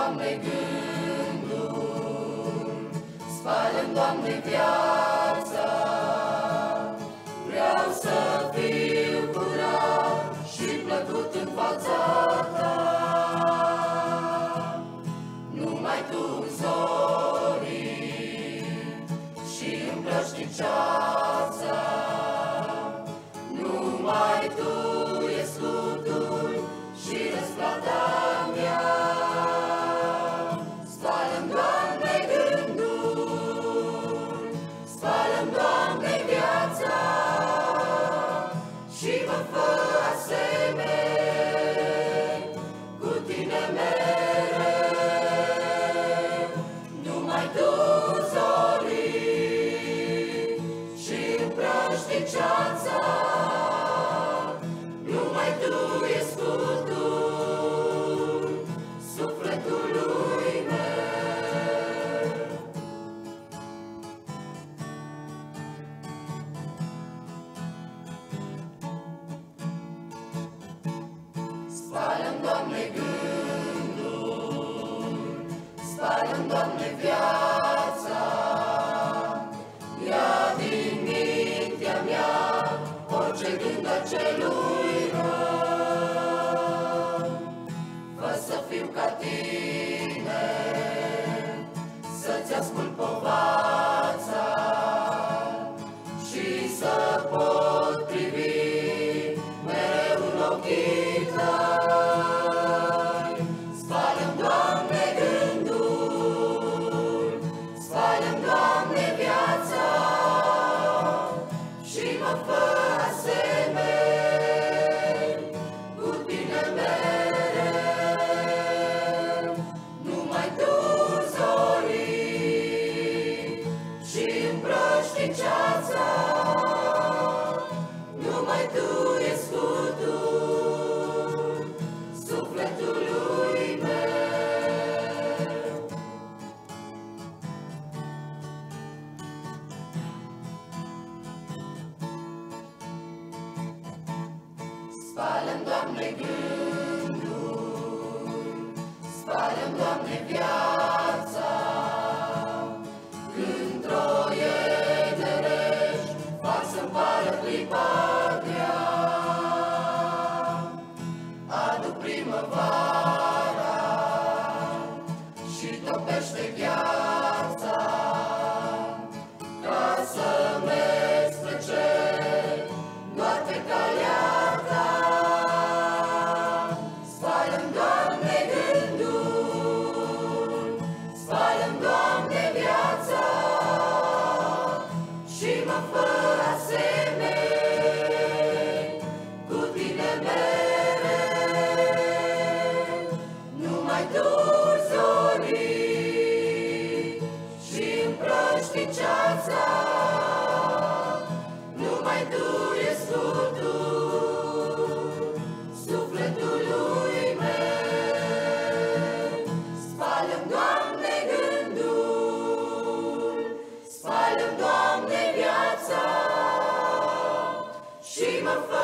Doamne, gândul, spală-mi, Doamne, viața. Vreau să fiu curat și plăcut în fața Ta. Numai Tu zorii și împrăști ceața. Numai Tu e scutul și răsplata mea. Spală-mi, Doamne, gândul, spală-mi, Doamne, viața și mă fă asemeni cu Tine mereu. Numai Tu zorii și împrăști ceața. Numai Tu e scutul sufletului meu. Spală-mi, Doamne, gândul, spală-mi, Doamne, viața. Ia din mintea mea orice gând al celui rău. Fă să fiu ca Tine, să-ți ascult povața și să pot privi mereu în ochii Tăi. Spală-mi, Doamne, gândul, spală-mi, Doamne, viața și mă fă asemeni cu Tine mereu. Numai Tu zorii și împrăști ceața. Numai Tu e scutul sufletului meu. Spală-mi, Doamne, gândul, spală-mi, Doamne, viața. Când troienerești fac să-mi pară clipa grea, adu primăvara și topește gheața, ca să merg spre cer doar pe calea Ta. Spală-mi, Doamne, gândul, spală-mi, Doamne, viața și mă fă asemeni cu Tine mereu. Numai Tu zorii și împrăști ceața. Numai Tu e scutul sufletului meu. Spală-mi, Doamne, gândul, spală-mi, Doamne, viața și mă fă